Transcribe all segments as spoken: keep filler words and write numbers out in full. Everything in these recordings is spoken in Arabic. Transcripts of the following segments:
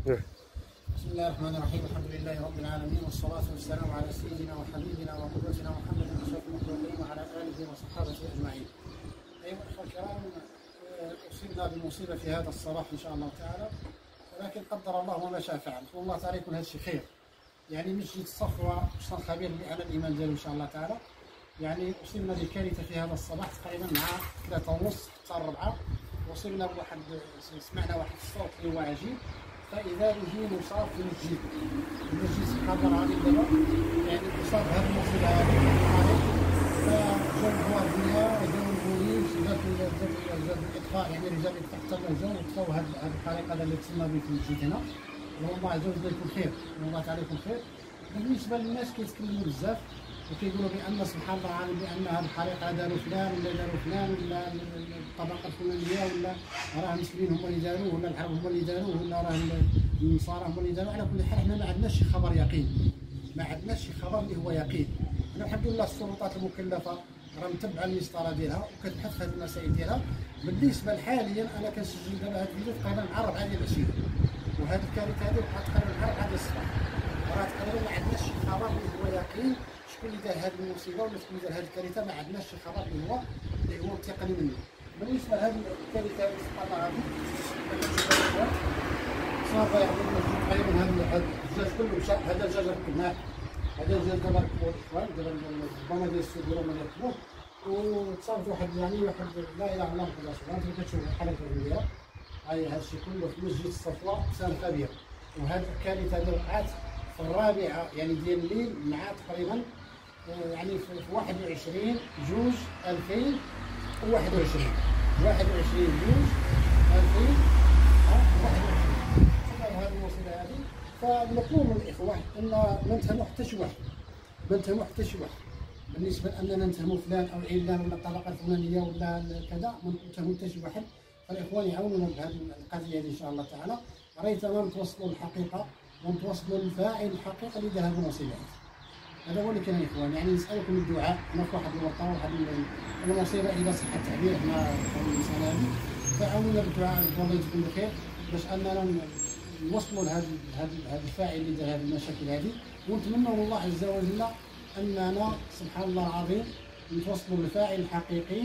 بسم الله الرحمن الرحيم، الحمد لله رب العالمين، والصلاة والسلام على سيدنا وحبيبنا وقدوتنا محمد أشرف المخلوقين وعلى آله وصحابته أجمعين. أيها الأخوة الكرام، أصبنا بمصيبة في هذا الصباح إن شاء الله تعالى، ولكن قدر الله وما شاء فعل. والله تعالى يكون هذا الشيء خير. يعني مسجد الصفوة شخص خبير على الإيمان ديالو إن شاء الله تعالى. يعني أصبنا بكارثة في هذا الصباح تقريبا مع ثلاثة ونص حتى الربعة. وصلنا بواحد، سمعنا واحد الصوت اللي هو عجيب، فإذا به مصاب في المسجد. المسجد سبحان الله العظيم دابا يعني أصاب بهذه المصيبة هذه الطريق، فجاو الغواربية جاو البوليس جات جات الإطفاء، يعني رجال الإطفاء حتى ما جاو وطفاو هذه الحريق هذا اللي تسمى به في المسجد هنا. والله عز وجل يكون خير، والله تعالى يكون خير. بالنسبة للناس كيتكلموا بزاف وكيقولوا بأن سبحان الله العظيم بأن هذا الحريقة داروا فلان ولا داروا فلان ولا الطبقة الفلانية ولا راه المسلمين هم اللي داروه ولا العرب هم اللي داروه ولا راه النصارى هم اللي داروه. على كل حال حنا ما عندناش شي خبر يقين، ما عندناش شي خبر اللي هو يقين. انا الحمد لله السلطات المكلفة راه متبعة المسطرة ديالها وكتبحث في هذه المسائل ديالها. بالنسبة حاليا أنا كنسجل دابا هذا الفيديو تقريبا مع الربعة ديال العشية، وهذه الكارثة هذه وقعت تقريبا مع الربعة ديال الصباح. راه تقريبا ما عندناش شي خبر اللي هو يقين شكون اللي دار هذه المصيبه ولا شكون اللي دار هذه الكارثه. ما عندناش شي خبر اللي هو اللي هو متيقن منه. بالنسبه لهذه الكارثه هذه سبحان الله العظيم صافا يعني تقريبا هذا الدجاج كله مشى. هذا الدجاج ركبناه، هذا الدجاج دابا ركبوه الاخوان، دابا البانا ديال السوق ديالهم ركبوه وتصاوبت واحد يعني واحد لا اله الا الله محمد رسول الله. انت كتشوف الحاله الفنيه هاي هذا الشيء كله في مسجد الصفوة سان خبير. وهذه الكارثه هذه وقعت في الرابعه يعني ديال الليل مع تقريبا يعني في واحد وعشرين جوج ألفين وواحد وعشرين واحد وعشرين جوج ألفين وواحد وعشرين. تمام هذه المصيبه هذه. فنطلب من الاخوه ان ما نتهموا حتى شي واحد، ما نتهموا حتى شي واحد. بالنسبه لاننا نتهموا فلان او علان ولا الطبقه الفلانيه ولا كذا، ما نتهموا حتى شي واحد. فالاخوان يعاونونا بهذه القضيه هذه ان شاء الله تعالى. ريتنا نتوصلوا للحقيقه ونتوصلوا للفاعل الحقيقي اللي دار هذه المصيبه. هذا هو اللي كان يا اخوان. يعني نسالكم الدعاء. انا في واحد الورطه واحد المصيبه اذا صح التعبير مع الانسان هذه، فعاونونا بالدعاء الله يجزيكم بخير باش اننا نوصلوا لهذا هذا الفاعل اللي دار هذه المشاكل هذه. ونتمنى من الله عز وجل اننا سبحان الله العظيم نتوصلوا للفاعل الحقيقي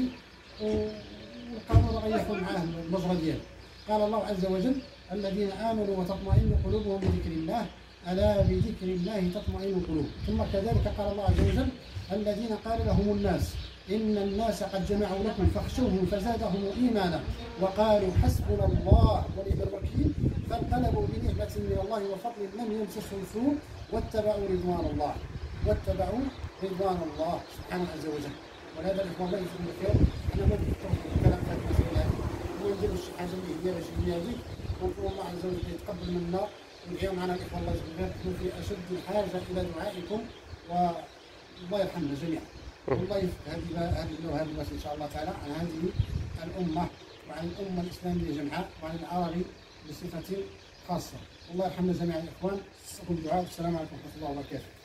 والقانون غياخذ معاه المجرى ديالو. قال الله عز وجل: الذين آمنوا وتطمئن قلوبهم بذكر الله ألا بذكر الله تطمئن القلوب. ثم كذلك قال الله عز وجل: الذين قال لهم الناس إن الناس قد جمعوا لكم فاخشوهم فزادهم إيمانا وقالوا حسبنا الله ونعم الوكيل فانقلبوا بنعمة من الله وفضل لم يمسسهم سوء واتبعوا رضوان الله واتبعوا رضوان الله سبحانه عز وجل. ولهذا الإخوان الله يجزيكم بخير. احنا ما نفكروا في الكلام في هذه المسائل هذه ونديروا شي حاجة اللي هي باش هي هذه. ونقول الله عز وجل يتقبل منا ويدعيو معنا الاخوه الله يجزيهم بخير. نحن في اشد الحاجه الى دعائكم والله يرحمنا جميعا. والله يفك هذه هذه هذه الناس ان شاء الله تعالى عن هذه الامه وعن الامه الاسلاميه جمعاء وعن العربي بصفه خاصه. الله يرحمنا جميعا الاخوان. نسالكم الدعاء. والسلام عليكم ورحمه الله وبركاته.